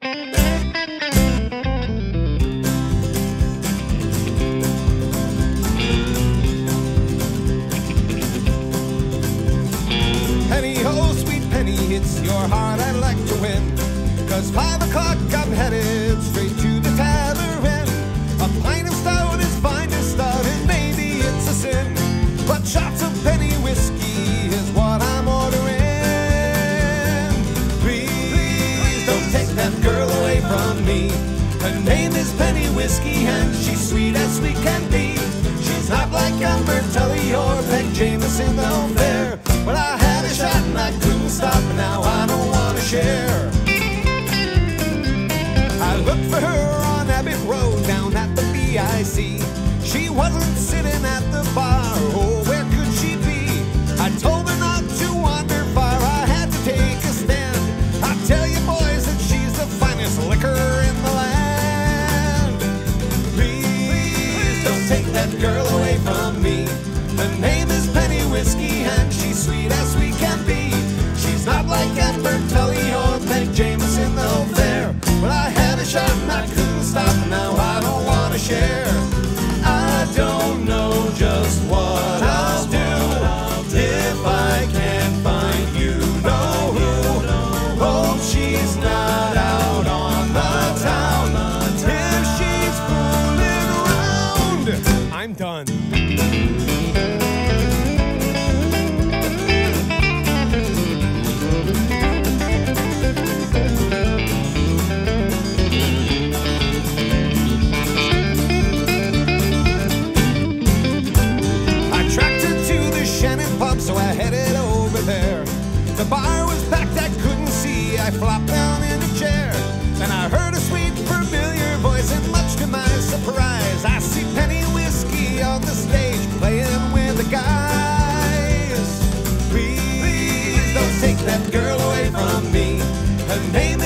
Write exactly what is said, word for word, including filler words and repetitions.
Penny, oh sweet penny, it's your heart I'd like to win. Cause five o'clock I'm headed straight to the tavern. A pint of stout is fine to start, and maybe it's a sin, but shots of penny whiskey is what I'm ordering. Please don't take that girl away from me. Her name is Penny Whiskey and she's sweet as sweet can be. She's not like Amber Tully or Peg Jameson, though fair, but I had a shot and I couldn't stop, and now I don't want to share. I looked for her on Abbott Road down at the B I C. She wasn't sitting at the bar, oh, where could she be? I told her not to wander far, I had to take a stand. I tell you boys that she's the finest liquor in the land. Please don't take that girl away from me. Her name is Penny Whiskey and she's sweet as sweet can be. She's not like Amber Tully or Peg Jameson, though fair, but I had a shot and I couldn't stop, and now I don't want to share. I don't know just what I'll do if I can't find you know who. Hope she's not out on the town. If she's fooling around, I'm done. So I headed over there. The bar was packed, I couldn't see. I flopped down in a chair, and I heard a sweet familiar voice, and much to my surprise, I see Penny Whiskey on the stage playing with the guys. Please don't take that girl away from me. Her name is